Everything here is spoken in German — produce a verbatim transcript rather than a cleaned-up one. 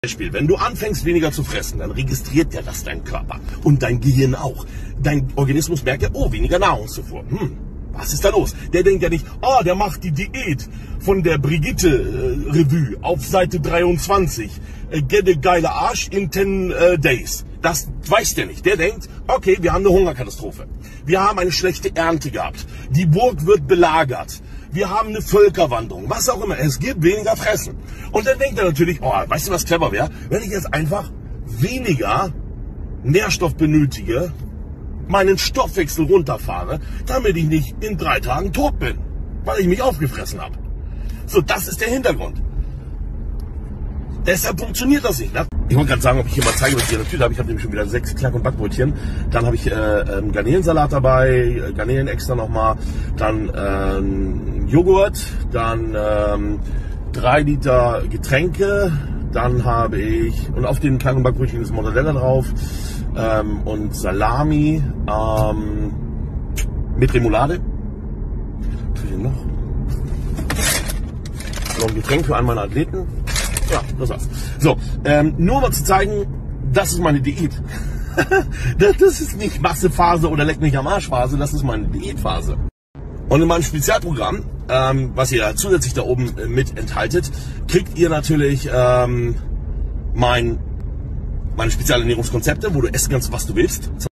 Beispiel, wenn du anfängst weniger zu fressen, dann registriert ja das dein Körper und dein Gehirn auch. Dein Organismus merkt ja, oh, weniger Nahrungszufuhr. Hm, was ist da los? Der denkt ja nicht, oh, der macht die Diät von der Brigitte äh, Revue auf Seite dreiundzwanzig. Äh, get a geiler Arsch in ten äh, days. Das weiß der nicht. Der denkt, okay, wir haben eine Hungerkatastrophe. Wir haben eine schlechte Ernte gehabt. Die Burg wird belagert. Wir haben eine Völkerwanderung. Was auch immer. Es gibt weniger Fressen. Und dann denkt er natürlich, oh, weißt du, was clever wäre? Wenn ich jetzt einfach weniger Nährstoff benötige, meinen Stoffwechsel runterfahre, damit ich nicht in drei Tagen tot bin, weil ich mich aufgefressen habe. So, das ist der Hintergrund. Deshalb funktioniert das nicht. Ne? Ich wollte gerade sagen, ob ich hier mal zeige, was ich hier in der Tüte habe. Ich habe nämlich schon wieder sechs Knack- und Backbrötchen. Dann habe ich äh, ähm, Garnelensalat dabei, Garnelen extra nochmal, dann ähm, Joghurt, dann ähm, drei Liter Getränke, dann habe ich, und auf den Knack- und Backbrötchen ist Mortadella drauf, ähm, und Salami ähm, mit Remoulade. Was ist denn noch? Noch ein Getränk für einen meiner Athleten. Ja, das war's. So, ähm, nur mal zu zeigen, das ist meine Diät. Das ist nicht Massephase oder Leck mich am Arschphase, das ist meine Diätphase. Und in meinem Spezialprogramm, ähm, was ihr zusätzlich da oben äh, mit enthaltet, kriegt ihr natürlich ähm, mein, meine Spezialernährungskonzepte, wo du essen kannst, was du willst.